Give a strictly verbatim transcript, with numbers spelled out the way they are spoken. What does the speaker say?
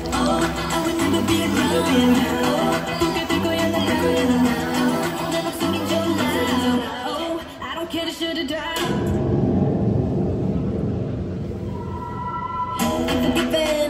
Oh, I would never be alone. Forget 거야 나 거야 나. 내 목숨이 좋아. Oh, I don't care to shut it down. It could be bad.